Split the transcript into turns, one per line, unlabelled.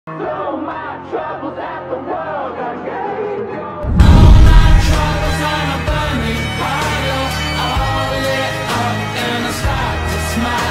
Throw my troubles at the world again.
All my troubles on a burning pile, all lit up and I start to smile.